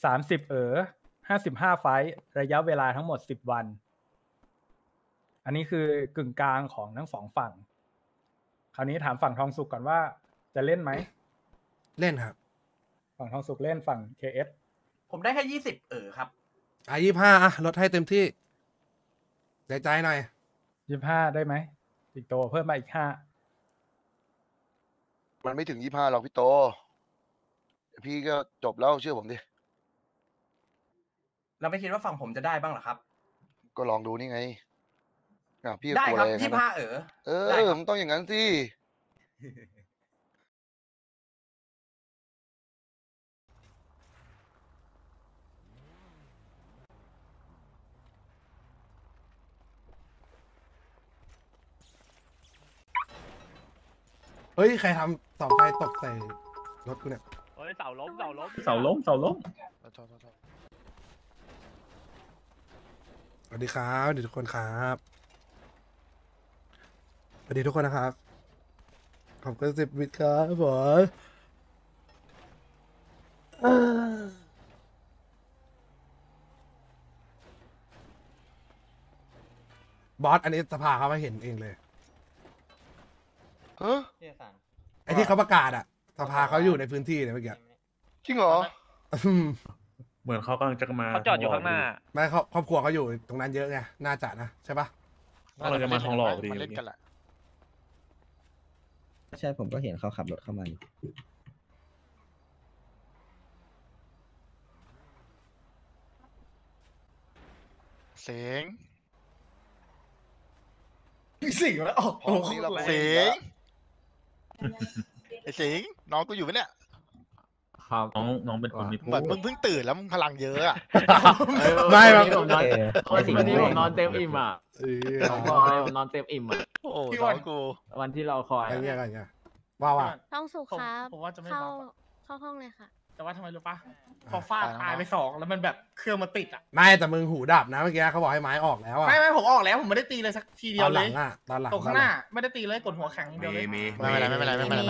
3055ไฟท์ระยะเวลาทั้งหมด10วันอันนี้คือกึ่งกลางของทั้งสองฝั่งคราวนี้ถามฝั่งทองสุกก่อนว่าจะเล่นไหมเล่นครับฝั่งทองสุกเล่นฝั่ง KS ผมได้แค่20ครับ 25ลดให้เต็มที่ใจหน่อย 25ได้ไหมอีกโตเพิ่มมาอีก5 มันไม่ถึง25หรอกพี่โตพี่ก็จบแล้วเชื่อผมดิเราไม่คิดว่าฝั่งผมจะได้บ้างเหรอครับก็ลองดูนี่ไงพี่ได้ครับ25 มันต้องอย่างนั้นสิเฮ้ยใครทำเสาไฟตกใส่รถกูเนี่ยเฮ้ยเสาล้มสวัสดีครับสวัสดีทุกคนครับสวัสดีทุกคนนะครับขอบคุณ10 วิครับผมบอสอันนี้สภาเขามาเห็นเองเลยไอ้ที่เขาประกาศอะสภาเขาอยู่ในพื้นที่เลยเมื่อกี้จริงเหรอเหมือนเขากำลังจะมาเขาจอดอยู่ข้างหน้าไม่ครอบครัวเขาอยู่ตรงนั้นเยอะไงน่าจะนะใช่ปะกำลังจะมาทองหล่อพอดีใช่ผมก็เห็นเขาขับรถเข้ามาเสียงแล้วออกเสียงไอ้เสียงน้องกูอยู่ไหมเนี่ยครับน้องเป็นคนมีเหมือนมึงเพิ่งตื่นแล้วมึงพลังเยอะอะไม่วันนี้ผมนอนเต็มอิ่มอ่ะผมบอกเลยผมนอนเต็มอิ่มอ่ะโอ้น้องกูวันที่เราคอยอะไรเงี้ยว่าต้องสุขครับเข้าห้องเลยค่ะแต่ว่าทำไมรู้ปะพอฟาดตายไป2แล้วมันแบบเครื่องมันติดอ่ะไม่แต่มึงหูดับนะเมื่อกี้เขาบอกให้ไม้ออกแล้วอ่ะไม่ผมออกแล้วผมไม่ได้ตีเลยสักทีเดียวเลยตอนหลังตรงข้างหน้าไม่ได้ตีเลยกดหัวแข็งเดียวเลยไม่เป็นไร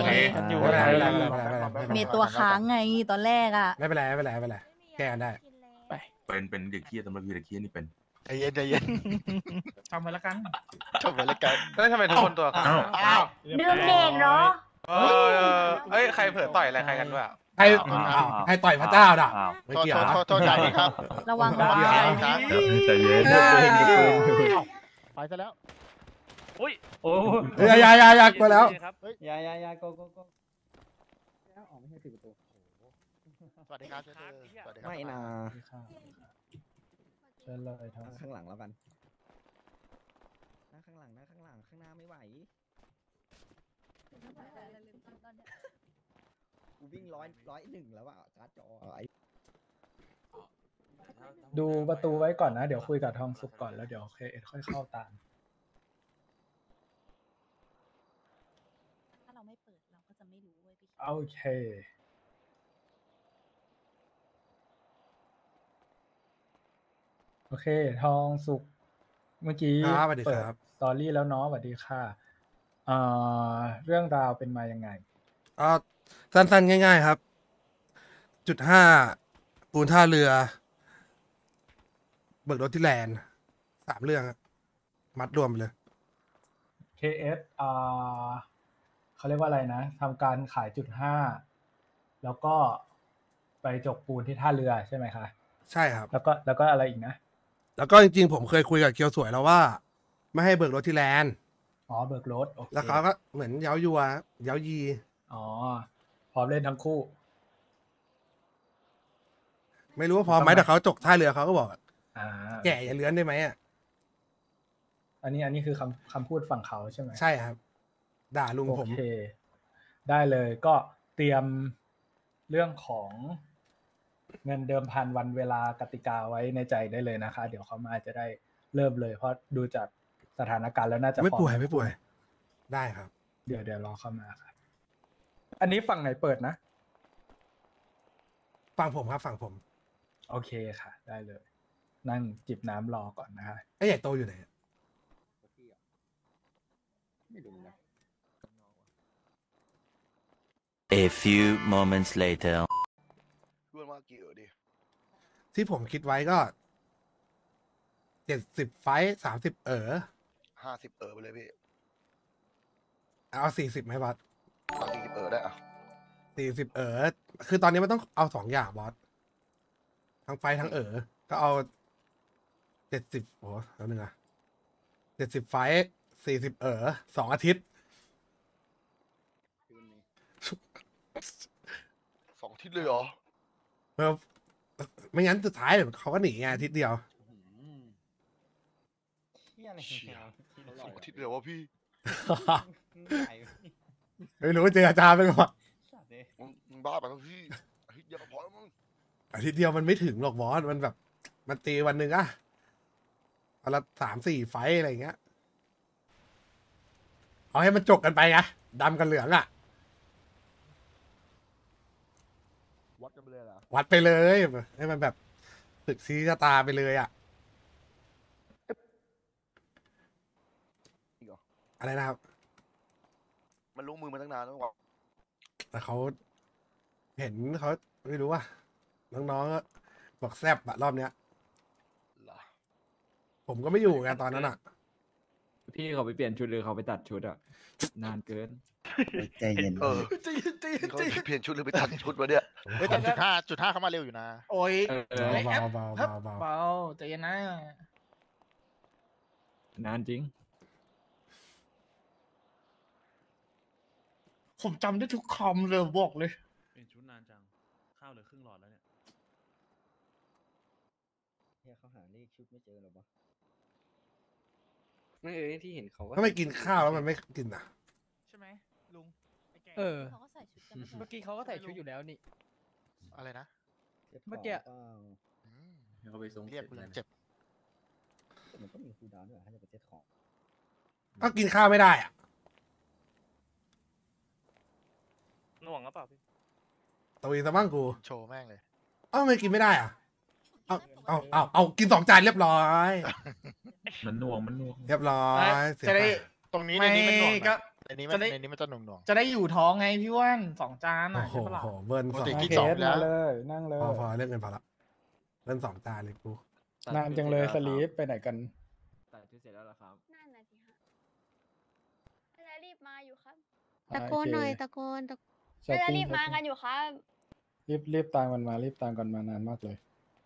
มีตัวค้างไงตอนแรกอ่ะไม่เป็นไรแก้กันได้เป็นเด็กขี้สำหรับพี่เด็กขี้นี่เป็นใจเย็นทำไปแล้วกันแล้วทำไมทุกคนตัวดืมเด็กเนาะเฮ้ยใครเผลอต่อยอะไรใครกันด้วยใครต่อยพระเจ้าด่ะไม่เกี่ยวโทษใจครับระวังใจเย็นไปซะแล้วอุ้ยโอ้ยากลัวแล้วยาโกออกไม่ให้ปิดประตูสวัสดีครับไม่นะเชิญเลยข้างหลังแล้วกันข้างหลังข้างหน้าไม่ไหวกูวิ่ง101แล้วอ่ะการ์ดจอดูประตูไว้ก่อนนะเดี๋ยวคุยกับทองสุกก่อนแล้วเดี๋ยวKSค่อยเข้าตามถ้าเราไม่เปิดเราก็จะไม่รู้เว้ยพี่โอเคทองสุกเมื่อกี้เปิดสตอรี่แล้วเนาะสวัสดีค่ะเรื่องราวเป็นมายังไงสั้นๆง่ายๆครับ.5ปูนท่าเรือเบิกรถที่แลนด์3 เรื่องมัดรวมไปเลย KS เขาเรียกว่าอะไรนะทำการขาย.5แล้วก็ไปจกปูนที่ท่าเรือใช่ไหมคะใช่ครับแล้วก็อะไรอีกนะแล้วก็จริงๆผมเคยคุยกับเกียวสวยแล้วว่าไม่ให้เบิกรถที่แลนด์เบิกรถแล้วเขาก็เหมือนเย้ายัวเย้ายีพร้อมเล่นทั้งคู่ไม่รู้ว่าพร้อมไหมแต่เขาจกท่าเรือเขาก็บอกแก่อย่าเลื้อนได้ไหมอันนี้คือคำพูดฝั่งเขาใช่ไหมใช่ครับด่าลุงผมโอเคได้เลยก็เตรียมเรื่องของเงินเดิมพันวันเวลากติกาไว้ในใจได้เลยนะคะเดี๋ยวเขามาจะได้เริ่มเลยเพราะดูจากสถานการณ์แล้วน่าจะไม่ป่วยได้ครับเดี๋ยวรอเข้ามาครับอันนี้ฝั่งไหนเปิดนะฝั่งผมครับฝั่งผมโอเคค่ะได้เลยนั่งจิบน้ำรอก่อนนะคะไอ้ใหญ่โตอยู่ไหนไม่รู้นะ A few moments later พูดว่ากี่ดิที่ผมคิดไว้ก็70 ไฟท์30 50 ไปเลยพี่เอา40ไหมบอสเอา40 ได้อ่ะ 40 คือตอนนี้มันต้องเอา2 อย่างบอสทั้งไฟท์ทั้งก็เอา70โอ้แล้วนึงอะ70 ไฟท์40 2 อาทิตย์ 2 ทิศเลยเหรอไม่งั้นสุดท้ายเดี๋ยวเขาก็หนีไงอาทิตย์เดียวเชี่ยอะไรเชี่ยเนี่ย 2 อาทิตย์เลยวะพี่ไม่รู้เจออาจารย์ไปก่อนมึงบ้าไปแล้วพี่อาทิตย์เดียวก็พอแล้วมึงอาทิตย์เดียวมันไม่ถึงหรอกบอสมันแบบมันตีวันหนึ่งอะวันละ3-4 ไฟท์อะไรอย่างเงี้ยเอาให้มันจบกันไปไงดำกับเหลืองอะวัดไปเลยให้มันแบบศึกชี้ชะตาไปเลยอะอะไรนะครับมันลงมือมาตั้งนานแล้ววะแต่เขาเห็นเขาไม่รู้ว่าน้องๆก็บอกแซบอะรอบเนี้ยเหรอผมก็ไม่อยู่ไงตอนนั้นอะพี่เขาไปเปลี่ยนชุดหรือเขาไปตัดชุดอะนานเกินใจเย็นเขาเปลี่ยนชุดหรือไปตัดชุดวะเนี่ยเฮ้ยแต่จุดห้าเข้ามาเร็วอยู่นะโอ้ยเบาเบาเบาเบาเบาใจเย็นนะนานจริงผมจำได้ทุกคำเลยบอกเลยเป็นชุดนานจัง ข้าวเหลือครึ่งหลอดแล้วเนี่ยเขาหาเลขชุดไม่เจอหรอปะไม่ที่เห็นเขาก็ถ้าไม่กินข้าวแล้วมันไม่กินอะใช่ไหมลุงไอ้แก่เขาก็ใส่ชุดกันไม่ใช่หรอเมื่อกี้เขาก็ใส่ชุดอยู่แล้วนี่อะไรนะเมื่อกี้อืมเขาไปส่งเรียกกูยังเจ็บมันก็มีคูลดาวน์ด้วยถ้าจะไปเซ็ตของก็กินข้าวไม่ได้อะหน่วงหรือเปล่าพี่ตัวเองซะบ้างกูโชว์แม่งเลยเอ้าไม่กินไม่ได้อะเอากิน2 จานเรียบร้อยมันน่วงเรียบร้อยเสียจะได้ไปตรงนี้ไม่ในนี้มันหน่วงก็นะในนี้จะได้ในนี้มันจะหน่วงหน่วงจะได้อยู่ท้องไงพี่อ้ว่าน2 จานโอ้อ่ะโหใช่ปะล่ะเบิร์นปก 2 ติพกินเค 2 สแล้มาว เลยนั่งเลยพอเรื่องเงินพอละเล่น2 จานเลยกูนานจังเลยสลีปไปไหนกันตัดชุดเสร็จแล้วเหรอครับนั่นน่ะสิฮะน่าจะรีบมาอยู่ครับตะโกนหน่อยตะโกนช้อปน่าจะปิ้งรีบมากันอยู่ครับรีบตามกันมารีบตามกันมานานมากเลย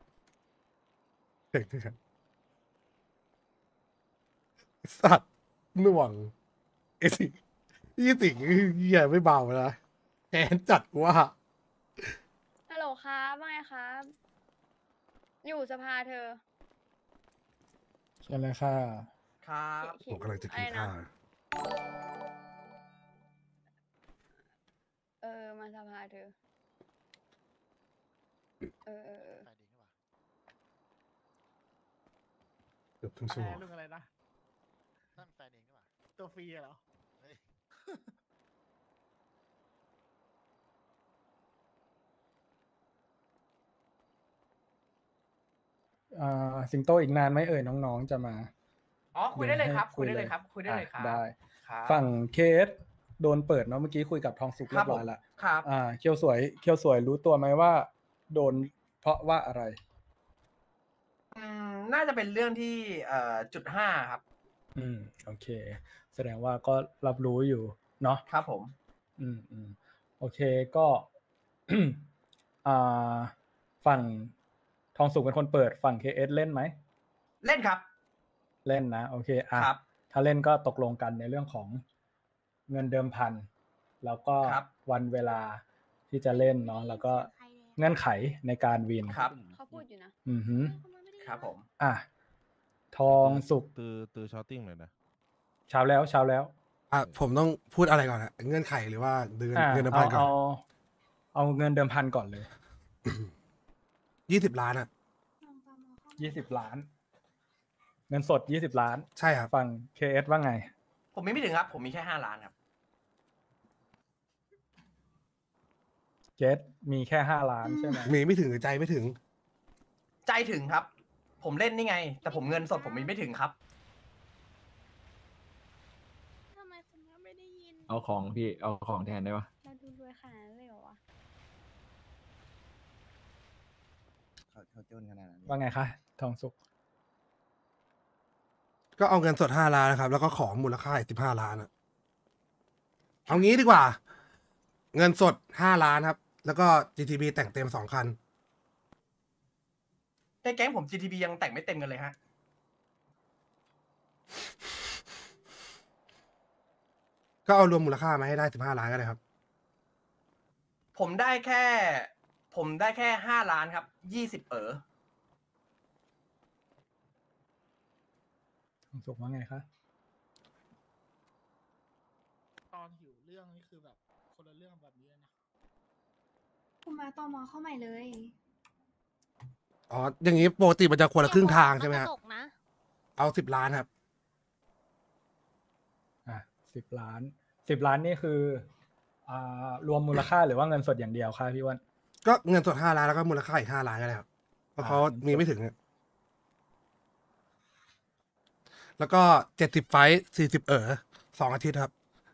สัตว์หน่วงไอ้สิสิ่งเหี้ยไม่เบานะแทนจัดกูว่าฮัลโหลครับว่าไงครับ อยู่สภาเธอใช่เลยค่ะครับผมกำลังจะกินข้าวมาสภาเธอเกือบครึ่งอะชั่วไรโมงลุงอะไรนะนั่นแฟนเองหรือเปล่าตัวฟรีเหรอเฮ้ยสิงโตอีกนานไหมเอ่ยน้องๆจะมาอ๋อคุยได้เลยครับให้คุยได้เลยครับ คุยได้เลยครับได้ครับฝั่งเคสโดนเปิดเนาะเมื่อกี้คุยกับทองสุกเรียบร้อยละครับเคียวสวยรู้ตัวไหมว่า โดนเพราะว่าอะไรน่าจะเป็นเรื่องที่.5 ครับโอเค แสดงว่าก็รับรู้อยู่เนาะครับผมโอเคก็ ฝั่งทองสุกเป็นคนเปิดฝั่ง KS เล่นไหมเล่นครับเล่นนะโอเคครับถ้าเล่นก็ตกลงกันในเรื่องของเงินเดิมพันแล้วก็ครับวันเวลาที่จะเล่นเนาะแล้วก็เงื่อนไขในการวินครับเขาพูดอยู่นะอือฮึครับผมทองสุกตือชอตติ้งเลยนะเช้าแล้วผมต้องพูดอะไรก่อนอะเงื่อนไขหรือว่าเงินเดิมพันก่อนเอาเงินเดิมพันก่อนเลย 20 ล้านอะ 20 ล้าน เงินสด20 ล้านใช่ครับฝั่ง KS ว่าไงผมมีไม่ถึงครับ ผมมีแค่5 ล้านครับเกสมีแค่5 ล้านใช่ไหมมีไม่ถึงหรือใจไม่ถึงใจถึงครับ ผมเล่นนี่ไง แต่ผมเงินสดผมมีไม่ถึงครับทำไมคุณแม่ไม่ได้ยินเอาของพี่ เอาของแทนได้ปะเราดูรวยขนาดนั้นเลยเหรอวะคเขาจนขนาดนั้นว่าไงคะทองสุกก็เอาเงินสด5 ล้านนะครับ แล้วก็ของมูลค่าอีก15 ล้านอะเอางี้ดีกว่า เงินสด5 ล้านครับ แล้วก็ GTB แต่งเต็ม2 คันในแก๊งผม GTB ยังแต่งไม่เต็มกันเลยฮะก็เอารวมมูลค่ามาให้ได้15 ล้านก็ได้ครับผมได้แค่5 ล้านครับ20 ทองสุกว่าไงคะตอนหิวเรื่องนี่คือแบบคนละเรื่องแบบนี้เลยนะคุณมาตอมอเข้าใหม่เลยอ๋อ อย่างนี้ปกติมันจะคนละครึ่งทางใช่ไหมกคระรับจกนะเอา10 ล้านครับ 10 ล้าน10 ล้านนี่คือรวมมูลค่าหรือว่าเงินสดอย่างเดียวคะพี่อ้วันก็เงินสด5 ล้านแล้วก็มูลค่าอีก5 ล้านก็ได้ครับ เพราะเขาเงินสดมีไม่ถึงอะแล้วก็70 ไฟท์40 2 อาทิตย์ครับ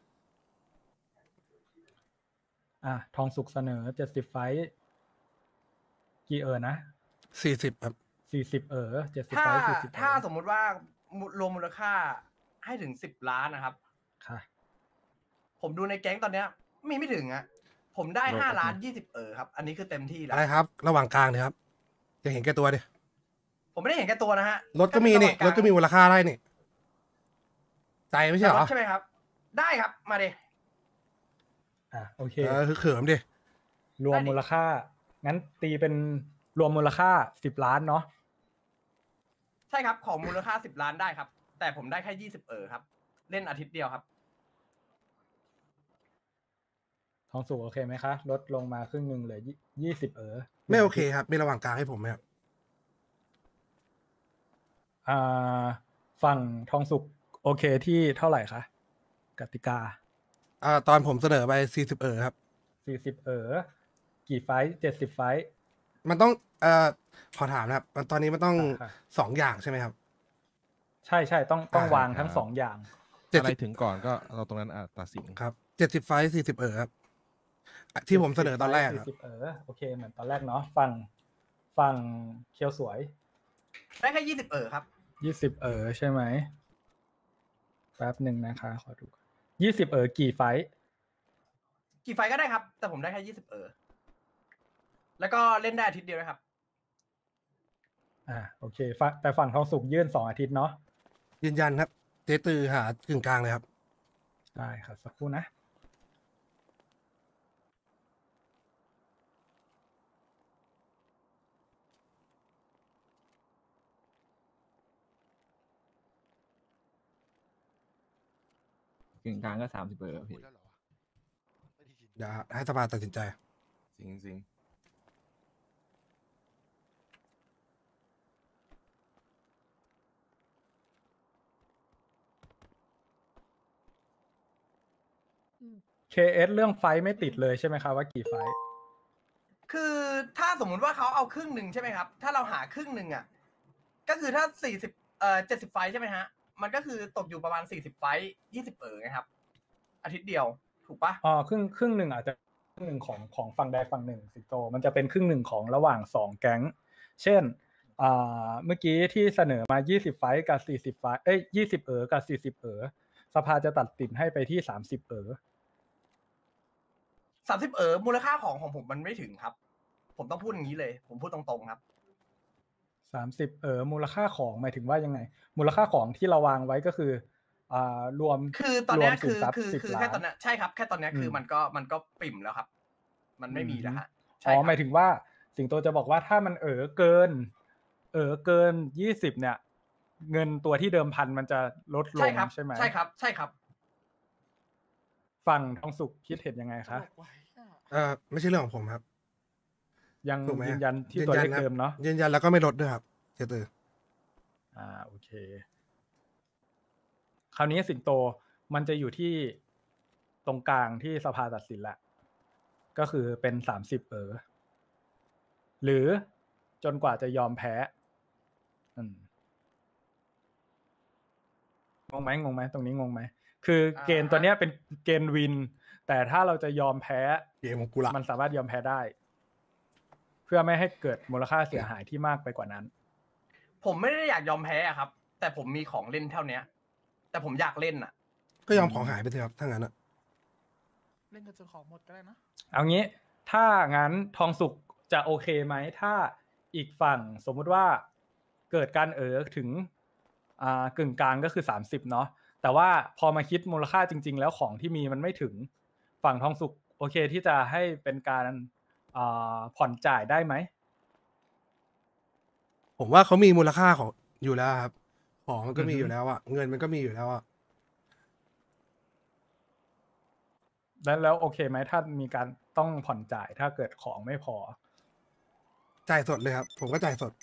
ทองสุกเสนอ70 ไฟท์กี่นะ 40 ครับ 40 70 ถ้าไฟท์40 ถ้าสมมุติว่ารวมมูลค่าให้ถึง10 ล้านนะครับค่ะผมดูในแก๊งตอนเนี้ยไม่ถึงอะผมได้5 ล้าน20ครับ อันนี้คือเต็มที่แล้อะวไรครับ ระหว่างกลางเนี่ยครับอย่าเห็นแก่ตัวดิผมไม่ได้เห็นแก่ตัวนะฮะรถก็มีนี่ รถก็มีมูลค่าได้นี่ ใจไม่ใช่เหรอใช่ไหมครับ ได้ครับมาดิโอเคคือเขิมดิรวมมูลค่า งั้นตีเป็นรวมมูลค่า10 ล้านเนาะใช่ครับของมูลค่า10 ล้านได้ครับ แต่ผมได้แค่20ครับ เล่นอาทิตย์เดียวครับทองสุกโอเคไหมคะ ลดลงมาครึ่งหนึ่งเหลือ20 ไม่โอเคครับ มีระหว่างกลางให้ผมไหมครับฝั่งทองสุกโอเคที่เท่าไหร่คะกติกาตอนผมเสนอไป40ครับ 40กี่ไฟท์70 ไฟท์มันต้องขอถามนะครับตอนนี้มันต้องค่ะ 2 อย่างใช่ไหมครับใช่ต้องวางทั้งสองอย่างอะไรถึงก่อนก็เราตรงนั้นตัดสินครับ70 ไฟท์40ครับ ที่ผมเสนอตอนแรกครับ 40โอเคเหมือนตอนแรกเนาะฝั่งเคียวสวยได้แค่20ครับ 20ใช่ไหมแป๊บหนึ่งนะคะขอดู20กี่ไฟท์กี่ไฟก็ได้ครับ แต่ผมได้แค่20แล้วก็เล่นได้อาทิตย์เดียวนะครับโอเคแต่ฝั่งทองสุกยื่น2 อาทิตย์เนาะยืนยันครับ เจตือหากึ่งกลางเลยครับได้ครับสักครู่นะกึ่งกลางก็30พี่เดี๋ยวให้สภาตัดสินใจจริง KS เรื่องไฟท์ไม่ติดเลยใช่ไหมครับว่ากี่ไฟท์คือถ้าสมมุติว่าเขาเอาครึ่งหนึ่งใช่ไหมครับ ถ้าเราหาครึ่งหนึ่งอ่ะ ก็คือถ้า70ไฟท์ใช่ไหมฮะ มันก็คือตกอยู่ประมาณ40ไฟท์20ไงครับ อาทิตย์เดียวถูกปะครึ่งหนึ่งอาจจะครึ่งหนึ่งของฝั่งใดฝั่งหนึ่งสิงโตมันจะเป็นครึ่งหนึ่งของระหว่าง2แก๊งเช่นเมื่อกี้ที่เสนอมา20ไฟท์กับ40ไฟท์20กับ40สภาจะตัดสินให้ไปที่30 30มูลค่าของผมมันไม่ถึงครับ ผมต้องพูดอย่างนี้เลย ผมพูดตรงๆครับ 30มูลค่าของหมายถึงว่ายังไง มูลค่าของที่เราวางไว้ก็คือรวมคือตอนเนี้ยรวมสินทรัพย์10 ล้านแค่ตอนเนี้ยใช่ครับแค่ตอนเนี้ยคือมันก็ปิ่มแล้วครับ มันไม่มีแล้วฮะใช่อ๋อครับหมายถึงว่าสิงโตจะบอกว่าถ้ามันเกิน20เนี่ย เงินตัวที่เดิมพันมันจะลดลใช่งครับใช่ไหมใช่ครับใช่ครับฝั่งทองสุกคิดเห็นยังไงคะไม่ใช่เรื่องของผมครับยังถูกไหมยืนยันที่ตัวเลขครับเดิมเนาะยืนยันแล้วก็ไม่ลดด้วยครับ เจตือโอเค คราวนี้สิงโตมันจะอยู่ที่ตรงกลางที่สภาตัดสินแหละก็คือเป็น30หรือจนกว่าจะยอมแพ้งงไหมตรงนี้งงไหมคือเกณฑ์ตัวเนี้ยเป็นเกณฑ์วิน แต่ถ้าเราจะยอมแพ้เกมของกูละมันสามารถยอมแพ้ได้เพื่อไม่ให้เกิดมูลค่าเสียหายที่มากไปกว่านั้นผมไม่ได้อยากยอมแพ้อะครับ แต่ผมมีของเล่นเท่าเนี้ย แต่ผมอยากเล่นอ่ะก็ยอมของหายไปสิครับถ้างั้นอะเล่นกันจนของหมดก็ได้นะเอางี้ถ้างั้นทองสุกจะโอเคไหมถ้าอีกฝั่งสมมุติว่าเกิดการถึงกึ่งกลางก็คือ30เนาะแต่ว่าพอมาคิดมูลค่าจริงๆแล้วของที่มีมันไม่ถึงฝั่งทองสุกโอเคที่จะให้เป็นการผ่อนจ่ายได้ไหมผมว่าเขามีมูลค่าของอยู่แล้วครับของมันก็มีอยู่แล้วอะเงินมันก็มีอยู่แล้วอะแล้วโอเคไหมถ้ามีการต้องผ่อนจ่ายถ้าเกิดของไม่พอจ่ายสดเลยครับผมก็จ่ายสด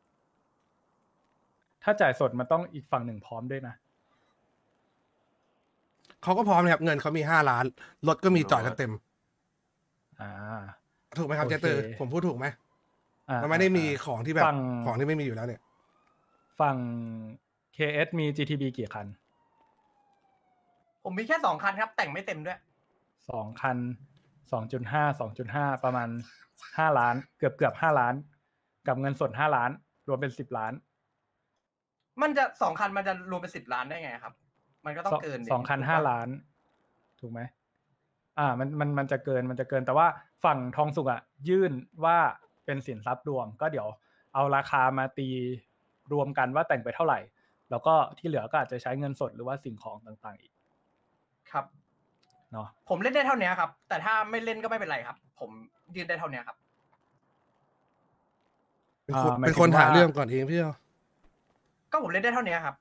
ถ้าจ่ายสดมันต้องอีกฝั่งหนึ่งพร้อมด้วยนะเขาก็พร้อมเลยครับเงินเขามี5 ล้านรถก็มีจอดกันเต็มอ่าถูกไหมครับโอเคเจเตอร์ผมพูดถูกไหมอ่ามันไม่ได้มีของที่แบบฝั่งของที่ไม่มีอยู่แล้วเนี่ยฝั่ง KS มี GTB กี่คันผมมีแค่2 คันครับ แต่งไม่เต็มด้วย 2 คัน 2.5 ประมาณ5 ล้านเกือบ5 ล้าน กับเงินสด5 ล้าน รวมเป็น10 ล้านมันจะ2 คันมันจะรวมเป็น10 ล้านได้ไงครับ มันก็ต้องเกินดิสองคันถูกปะ 5 ล้าน ถูกไหมมันจะเกินแต่ว่าฝั่งทองสุกยื่นว่าเป็นสินทรัพย์รวมก็เดี๋ยวเอาราคามาตีรวมกันว่าแต่งไปเท่าไหร่ แล้วก็ที่เหลือก็อาจจะใช้เงินสดหรือว่าสิ่งของต่างๆอีกครับเนาะผมเล่นได้เท่านี้ครับ แต่ถ้าไม่เล่นก็ไม่เป็นไรครับ ผมยืนได้เท่านี้ครับเป็นคนหาเรื่องก่อนเองพี่เอาก็ผมเล่นได้เท่านี้ครับ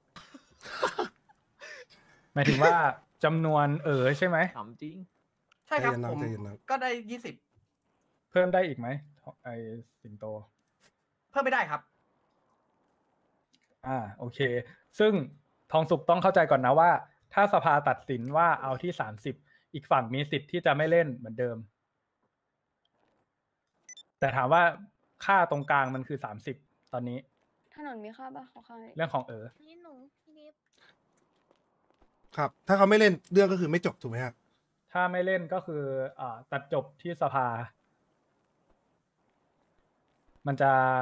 หมายถึงว่าจำนวนใช่ไหมถามจริงใช่ครับใจเย็นนะผมใจเย็นนะก็ได้20 เพิ่มได้อีกไหมไอสิงโตเพิ่มไม่ได้ครับโอเค ซึ่งทองสุกต้องเข้าใจก่อนนะว่า ถ้าสภาตัดสินว่าเอาที่30อีกฝั่งมีสิทธิ์ที่จะไม่เล่นเหมือนเดิม แต่ถามว่าค่าตรงกลางมันคือ30ตอนนี้ถนนมีค่าบ้าเขาค่าเรื่องของนี่หนูพี่นิฟครับ ถ้าเขาไม่เล่นเรื่องก็คือไม่จบถูกไหมครับถ้าไม่เล่นก็คือตัดจบที่สภา มัน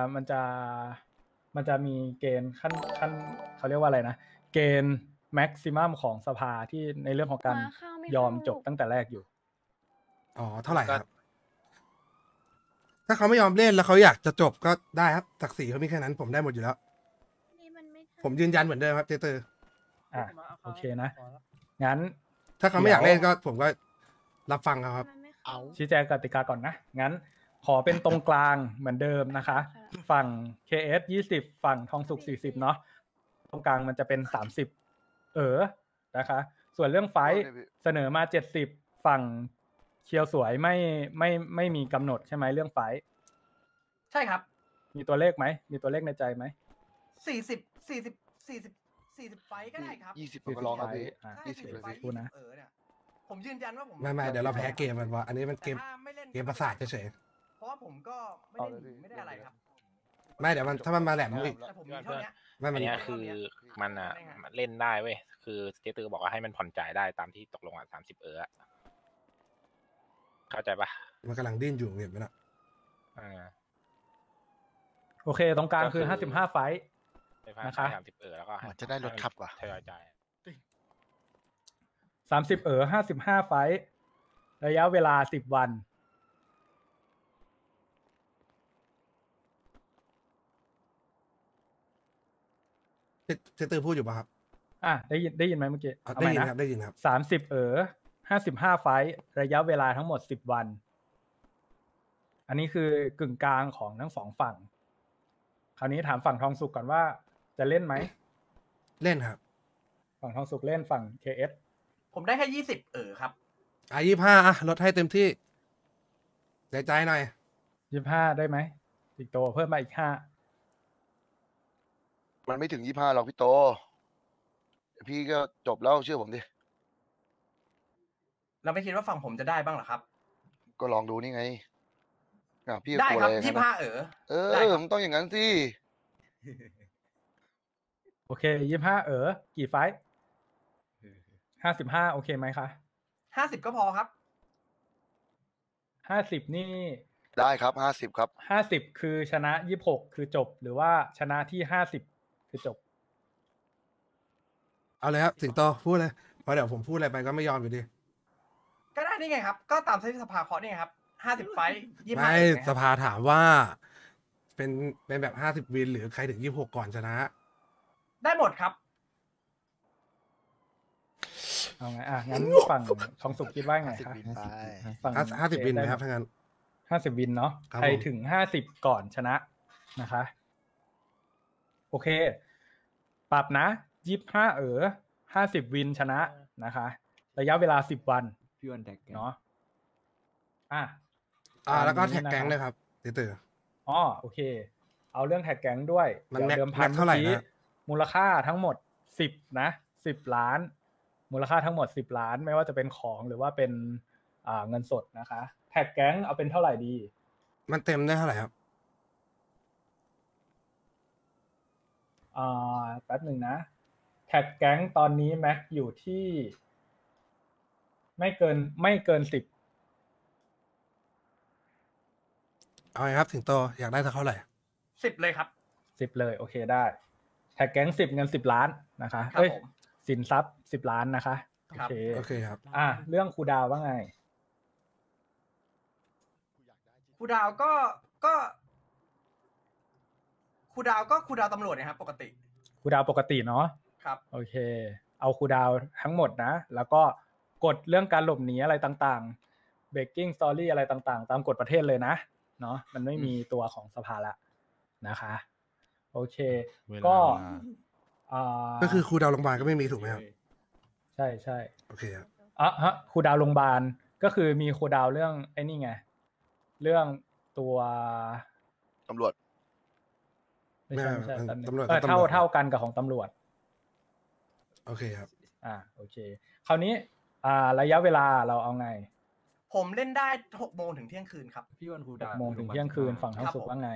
จะมีเกณฑ์ขั้นเขาเรียกว่าอะไรนะ เกณฑ์แม็กซิมัมของสภาที่ในเรื่องของการยอมจบตั้งแต่แรกอยู่อ๋อเท่าไหร่ครับ ถ้าเขาไม่ยอมเล่นแล้วเขาอยากจะจบก็ได้ครับศักดิ์ศรีเขามีแค่นั้นผมได้หมดอยู่แล้วนี่มันไม่ผมยืนยันเหมือนเดิมครับเจเตอร์โอเคนะ งั้นถ้าเขาไม่อยากเล่นก็ผมก็รับฟังเขาครับชี้แจงกติกาก่อนนะ งั้นขอเป็นตรงกลางเหมือนเดิมนะคะ ฝั่ง KS 20 ฝั่งทองสุก40เนาะ ตรงกลางมันจะเป็น30นะคะ ส่วนเรื่องไฟท์เสนอมา70ฝั่งเคียวสวยไม่มีกำหนดใช่ไหมเรื่องไฟท์ใช่ครับมีตัวเลขไหม มีตัวเลขในใจไหม 40 ไฟต์ก็ได้ครับ 20ผมก็ลองครับพี่อ่ะ 20เลยพี่พูดนะเนี่ยผมยืนยันว่าผมไม่เดี๋ยวเราแพ้เกมมันว่าอันนี้มันเกมแต่ถ้าไม่ล่นเกมประสาทเฉยเพราะว่าผมก็ไม่ได้หนีไม่ได้อะไรครับๆไม่เดี๋ยวมันถ้ามันมาแหลมอีกแต่ผมมีเท่านี้ไม่มันอันเนี้ยคือมันอ่ะมันเล่นได้เว้ยคือเจตือบอกว่าให้มันผ่อนจ่ายได้ตามที่ตกลงอ่ะ30อะเข้าใจปะมันกำลังดิ้นอยู่เห็นไหมล่ะโอเค ตรงกลางคือ55ไฟท์ นะคะ 30แล้วก็เหมือนจะได้รถขับว่ะทยอยจ่าย 30 55ไฟท์ระยะเวลา10 วันเจเตอร์พูดอยู่ป่ะครับได้ยินไหมเมื่อกี้ได้ยินครับได้ยินครับ 30 55ไฟท์ระยะเวลาทั้งหมด10 วัน อันนี้คือกึ่งกลางของทั้งสองฝั่ง คราวนี้ถามฝั่งทองสุกก่อนว่าจะเล่นไหมเล่นครับฝั่งทองสุกเล่นฝั่ง KS ผมได้แค่20ครับ 25ลดให้เต็มที่ใจหน่อย 25ได้ไหมอีกโตเพิ่มมาอีก5 มันไม่ถึง25หรอกพี่โต พี่ก็จบแล้วเชื่อผมดิเราไม่คิดว่าฝั่งผมจะได้บ้างเหรอครับก็ลองดูนี่ไงพี่ได้กลัวครับอะไร 25 ได้มันต้องอย่างนั้นสิโอเค25กี่ไฟท์55โอเคไหมคะ 50ก็พอครับ 50นี่ได้ครับ50ครับ 50คือชนะ26คือจบ หรือว่าชนะที่50คือจบเอาเลยครับสิงโตพูดเลยเพราะเดี๋ยวผมพูดอะไรไปก็ไม่ยอมอยู่ดีก็ได้นี่ไงครับ ก็ตามที่สภาเคาะนี่ไงครับ50 ไฟต์25 ไม่เองนะสภาถามว่า เป็นแบบ50 วินหรือใครถึง26ก่อนชนะได้หมดครับเอาไงงั้นฝั่งทองสุขคิดว่าไงคะฝั่ง 50 วินไหมครับถ้างั้น 50 วินเนาะครับใครผมถึง50ก่อนชนะนะคะ โอเค ปรับนะ25 50 วินชนะนะคะ ระยะเวลา10 วันพี่วันแท็กเนาะอ่ะแล้วก็ตามนี้แท็กแก๊งนะคะเลยครับตื่ออ๋อโอเค เอาเรื่องแท็กแก๊งด้วยมันเดี๋ยวเดิมพันแม็กเท่าไหร่มื่อกี้นะมูลค่าทั้งหมด10นะ10 ล้าน มูลค่าทั้งหมด10 ล้าน ไม่ว่าจะเป็นของหรือว่าเป็นเงินสดนะคะ แท็กแก๊งเอาเป็นเท่าไหร่ดีมันเต็มได้เท่าไหร่ครับแป๊บหนึ่งนะ แท็กแก๊งตอนนี้แม็กอยู่ที่ ไม่เกิน10 เอาไงครับสิงโตอยากได้เท่าไหร่ 10 เลยครับ 10เลยโอเคได้ แท็กแก๊ง10เงิน10 ล้านนะคะครับผมสินทรัพย์10 ล้านนะคะโอครับเคโอเคครับเรื่องครูดาวว่าไงครูดาวก็ครูดาวตำรวจนะครับ ปกติครูดาวปกติเนาะครับโอเค เอาครูดาวทั้งหมดนะ แล้วก็กฎเรื่องการหลบหนีอะไรต่างๆ breaking story อะไรต่างๆ ตามกฎประเทศเลยนะ เนาะ มันไม่มีตัวของสภาละนะคะ โอเคเวลาก็เวลาก็คือครูดาวโรงพยาบาลก็ไม่มีถูกไหมครับใช่ใช่โอเคครับครูดาวโรงพยาบาลก็คือมีครูดาวเรื่องไอ้นี่ไง เรื่องตัวตำรวจไม่ใช่ไม่ใช่ไม่แป๊บนึงตำรวจเออก็ตำรวจเท่ากันกับของตำรวจโอเคครับโอเค คราวนี้ระยะเวลาเราเอาไงผมเล่นได้6 โมงถึงเที่ยงคืนครับพี่วันครู 6 ดาวโมงถึงเที่ยงคืนฝั่งทั้งสุขว่าไง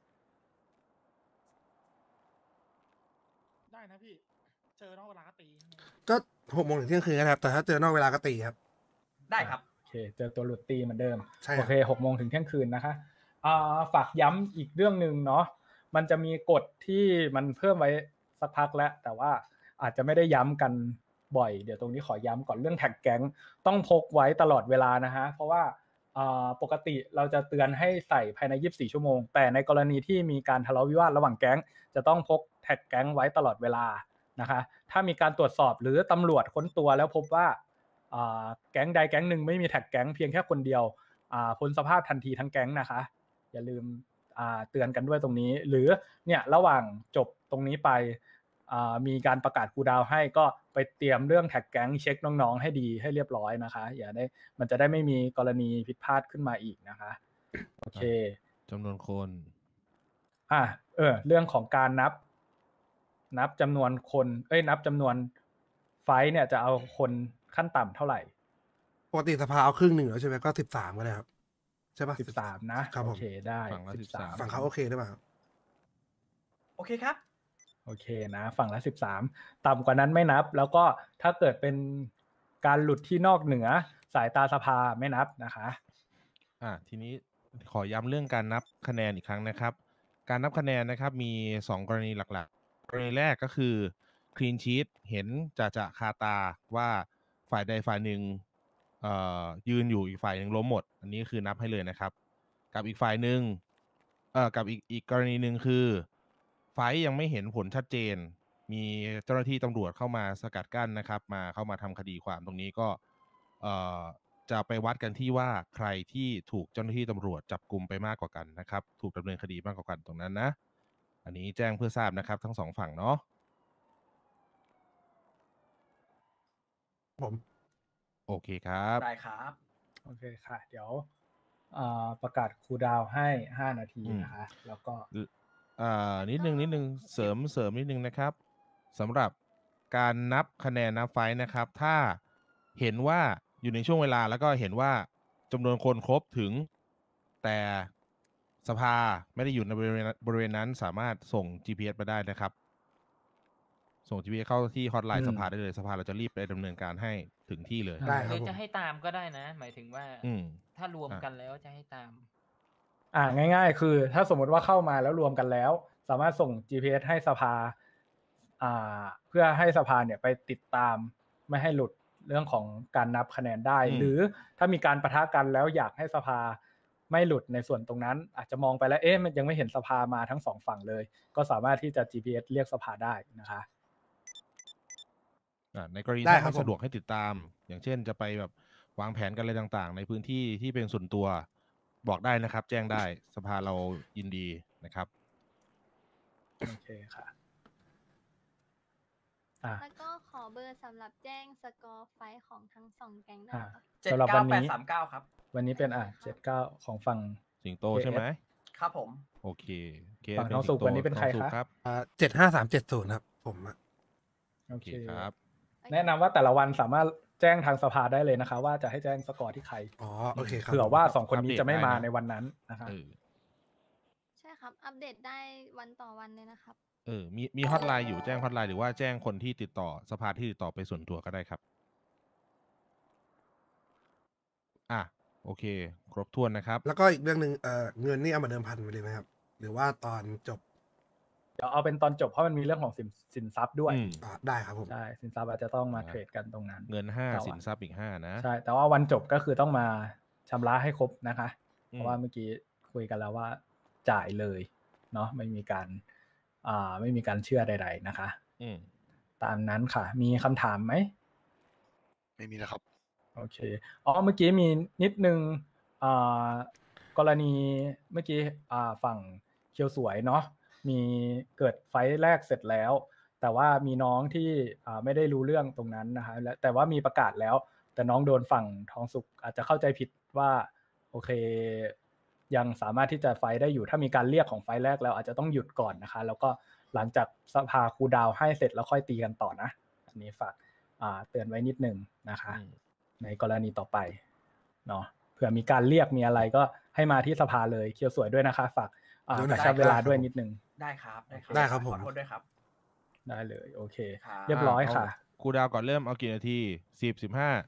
ได้นะพี่ เจอนอกเวลาก็ตีใช่ไหมก็6 โมงถึงเที่ยงคืนนะครับ แต่ถ้าเจอนอกเวลาก็ตีครับได้ครับโอเค เจอตัวหลุดตีเหมือนเดิมใช่ครับโอเค6 โมงถึงเที่ยงคืนนะคะฝากย้ำอีกเรื่องหนึ่งเนาะ มันจะมีกฎที่มันเพิ่มไว้สักพักแล้ว แต่ว่าอาจจะไม่ได้ย้ำกันบ่อย เดี๋ยวตรงนี้ขอย้ำก่อนเรื่องแท็กแก๊งต้องพกไว้ตลอดเวลานะฮะ เพราะว่าปกติเราจะเตือนให้ใส่ภายใน24 ชั่วโมง แต่ในกรณีที่มีการทะเลาะวิวาทระหว่างแก๊งจะต้องพกแท็กแก๊งไว้ตลอดเวลานะคะ ถ้ามีการตรวจสอบหรือตำรวจค้นตัวแล้วพบว่าแก๊งใดแก๊งหนึ่งไม่มีแท็กแก๊งเพียงแค่คนเดียวพ้นสภาพทันทีทั้งแก๊งนะคะอย่าลืมเตือนกันด้วยตรงนี้ หรือเนี่ยระหว่างจบตรงนี้ไปมีการประกาศคูลดาวน์ให้ก็ไปเตรียมเรื่องแท็กแก๊งเช็คน้องๆให้ดีให้เรียบร้อยนะคะมันจะได้ไม่มีกรณีผิดพลาดขึ้นมาอีกนะคะโอเคจำนวนคนเรื่องของการนับจำนวนคนนับจำนวนไฟท์เนี่ยจะเอาคนขั้นต่ำเท่าไหร่ปกติสภาเอาครึ่งหนึ่งแล้วใช่ไหมก็13ก็ได้ครับ ใช่ปะ 13นะครับผมโอเคได้ฝั่งละ 13 ฝั่งเขาโอเคหรือเปล่าครับโอเคครับโอเคนะฝั่งละ13ต่ำกว่านั้นไม่นับ แล้วก็ถ้าเกิดเป็นการหลุดที่นอกเหนือสายตาสภาไม่นับนะคะทีนี้ขอย้ำเรื่องการนับคะแนนอีกครั้งนะครับ การนับคะแนนนะครับมี2กรณีหลักๆกรณีแรกก็คือคลีนชีตเห็นจะคาตาว่าฝ่ายใดฝ่ายหนึ่งยืนอยู่อีกฝ่ายหนึ่งล้มหมด อันนี้คือนับให้เลยนะครับ กับอีกฝ่ายหนึ่งกับอีกกรณีหนึ่งคือไฟท์ยังไม่เห็นผลชัดเจน มีเจ้าหน้าที่ตำรวจเข้ามาสกัดกั้นนะครับเข้ามาทำคดีความตรงนี้ก็จะไปวัดกันที่ว่าใครที่ถูกเจ้าหน้าที่ตำรวจจับกุมไปมากกว่ากันนะครับถูกดำเนินคดีมากกว่ากันตรงนั้นนะอันนี้แจ้งเพื่อทราบนะครับทั้ง2ฝั่งเนาะผมโอเคครับได้ครับโอเคค่ะ เดี๋ยวประกาศคูลดาวน์ให้5 นาทีนะคะแล้วก็นิดนึงเสริมนิดนึงนะครับสำหรับการนับคะแนนนับไฟท์นะครับถ้าเห็นว่าอยู่ในช่วงเวลาแล้วก็เห็นว่าจำนวนคนครบถึงแต่สภาไม่ได้อยู่ในบริเวณนั้นสามารถส่ง GPS มาได้นะครับส่ง GPS เข้าที่ฮอตไลน์สภาได้เลยสภาเราจะรีบไปดำเนินการให้ถึงที่เลยได้ครับผมจะให้ตามก็ได้นะ หมายถึงว่าถ้ารวมกันแล้วจะให้ตามง่ายๆ คือถ้าสมมติว่าเข้ามาแล้วรวมกันแล้ว สามารถส่ง GPS ให้สภาเพื่อให้สภาเนี่ยไปติดตามไม่ให้หลุดเรื่องของการนับคะแนนได้ หรือถ้ามีการปะทะกันแล้วอยากให้สภาไม่หลุดในส่วนตรงนั้น อาจจะมองไปแล้วมันยังไม่เห็นสภามาทั้ง2ฝั่งเลย ก็สามารถที่จะ GPS เรียกสภาได้นะคะในกรณีที่ไม่สะดวกให้ติดตาม อย่างเช่นจะไปแบบวางแผนกันอะไรต่างๆในพื้นที่ที่เป็นส่วนตัวบอกได้นะครับ แจ้งได้สภาเรายินดีนะครับโอเคค่ะแล้วก็ขอเบอร์สำหรับแจ้งสกอร์ไฟของทั้ง2แก๊งได้ค่ะสำหรับวันนี้ 79839ครับวันนี้เป็น79ของฝั่งสิงโตใช่ไหมครับผมโอเคฝั่งท้องสุกวันนี้เป็นใครครับ 75370ครับผมโอเคครับแนะนำว่าแต่ละวันสามารถแจ้งทางสภาได้เลยนะคะว่าจะให้แจ้งสกอร์ที่ใครโอเคครับเผื่อว่า2คนนี้จะไม่มาในวันนั้นนะครับใช่ครับอัปเดตได้วันต่อวันเลยนะครับมีฮอตไลน์อยู่แจ้งฮอตไลน์หรือว่าแจ้งคนที่ติดต่อสภาที่ติดต่อไปส่วนตัวก็ได้ครับโอเคครบถ้วนนะครับแล้วก็อีกเรื่องนึงเงินนี่เอามาเดิมพันไปเลยไหมครับหรือว่าตอนจบเดี๋ยวเอาเป็นตอนจบเพราะมันมีเรื่องของสินทรัพย์ด้วยได้ครับผมใช่สินทรัพย์อาจจะต้องมาเทรดกันตรงนั้นเงิน5สินทรัพย์อีก5นะใช่แต่ว่าวันจบก็คือต้องมาชำระให้ครบนะคะเพราะว่าเมื่อกี้คุยกันแล้วว่าจ่ายเลยเนาะไม่มีการเชื่อใดๆนะคะตามนั้นค่ะมีคำถามไหมไม่มีนะครับโอเคเมื่อกี้มีนิดนึงกรณีเมื่อกี้ฝั่งเคียวสวยเนาะมีเกิดไฟล์แรกเสร็จแล้วแต่ว่ามีน้องที่ไม่ได้รู้เรื่องตรงนั้นนะคะแต่ว่ามีประกาศแล้วแต่น้องโดนฝั่งทองสุกอาจจะเข้าใจผิดว่าโอเคยังสามารถที่จะไฟล์ได้อยู่ถ้ามีการเรียกของไฟล์แรกแล้วอาจจะต้องหยุดก่อนนะคะแล้วก็หลังจากสภาคูลดาวน์ให้เสร็จแล้วค่อยตีกันต่อนะอันนี้ฝากเตือนไว้นิดนึงนะคะในกรณีต่อไปเนาะเผื่อมีการเรียกมีอะไรก็ให้มาที่สภาเลยเคียวสวยด้วยนะคะฝากกระชับเวลาด้วยนิดนึงได้ครับผมขอโทษด้วยครับได้เลยโอเคเรียบร้อยค่ะคูลดาวน์ก่อนเริ่มเอากี่นาที10-15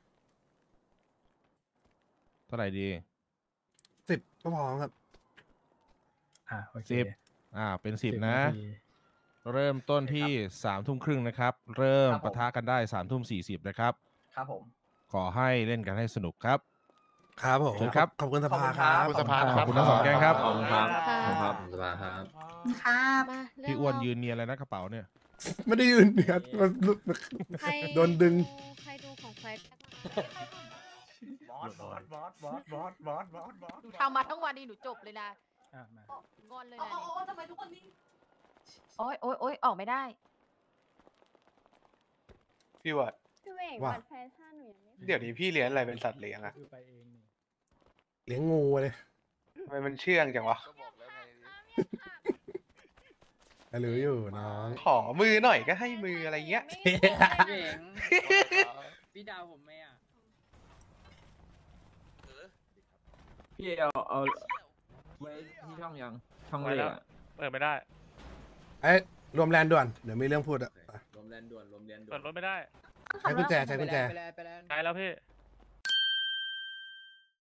เท่าไหร่ดี 10ก็พอครับโอเค 10เป็น10นะเริ่มต้นที่3:30นะครับเริ่มปะทะกันได้3:40นะครับครับผมขอให้เล่นกันให้สนุกครับครับผมครับขอบคุณสภาครับขอบคุณทั้ง2แก๊งครับขอบคุณครับสภาครับครับพี่อ้วนยืนเนียนอะไรนะกระเป๋าเนี่ยไม่ได้ยืนเนี่ยมันโดนดึงใครดูของใครบอสทำมาทั้งวันนี้หนูจบเลยนะงอนเลยนะทำไมทุกคนนี่โอ๊ยออกไม่ได้พี่วัดพี่เวงวัดแฟชั่นหนูยังไม่เดี๋ยวนี้พี่เลี้ยงอะไรเป็นสัตว์เลี้ยงอะเลี้ยงงูเลยทำไมมันเชื่องจังวะหรืออยู่น้องขอมือหน่อยก็ให้มืออะไรเงี้ยพี่ดาวผมไหมอ่ะพี่เอาไว้ที่ช่องยังช่องเลยไม่ได้รวมแลนด่วนเดี๋ยวมีเรื่องพูดรวมแลนด่วนเปิดรถไม่ได้ใช้กุญแจใช้แล้วพี่